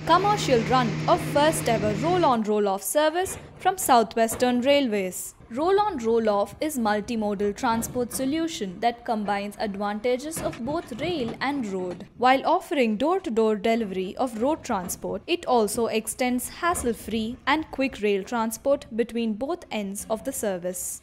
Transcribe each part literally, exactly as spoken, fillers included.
Commercial run of first ever roll-on roll-off service from South Western Railways. Roll-on roll-off is multimodal transport solution that combines advantages of both rail and road. While offering door-to-door delivery of road transport, it also extends hassle-free and quick rail transport between both ends of the service.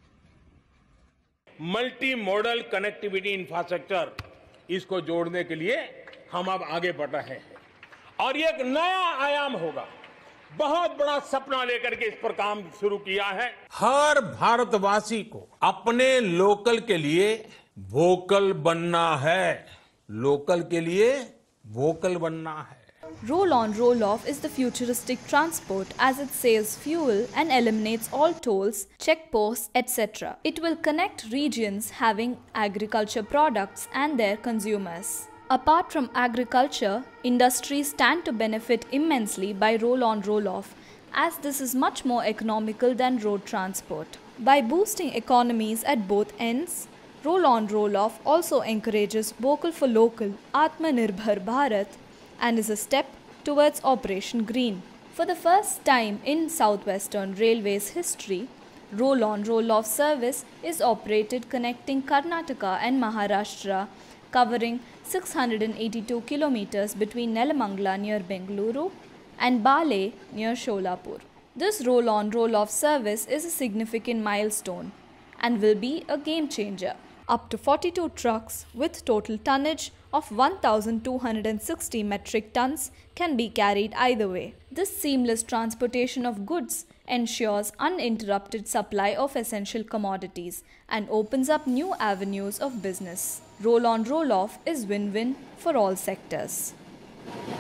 Multi modal connectivity infrastructure इसको जोड़ने के लिए हम अब आगे बढ़ रहे हैं और ये एक नया आयाम होगा। बहुत बड़ा सपना लेकर के इस पर काम शुरू किया है। हर भारतवासी को अपने लोकल के लिए वोकल बनना है, लोकल के लिए वोकल बनना है। Roll-on roll-off is the futuristic transport as it saves fuel and eliminates all tolls, checkposts, et cetera. It will connect regions having agriculture products and their consumers. Apart from agriculture, industries stand to benefit immensely by roll-on roll-off as this is much more economical than road transport. By boosting economies at both ends, roll-on roll-off also encourages vocal for local, Atmanirbhar Bharat, and is a step towards Operation Green. For the first time in South Western Railway's history, roll-on roll-off service is operated connecting Karnataka and Maharashtra, covering six hundred eighty-two kilometers between Nelamangala near Bengaluru and Bale near Sholapur. This roll-on roll-off service is a significant milestone and will be a game changer. Up to forty-two trucks with total tonnage of one thousand two hundred sixty metric tons can be carried either way. This seamless transportation of goods ensures uninterrupted supply of essential commodities and opens up new avenues of business. Roll-on roll-off is win-win for all sectors.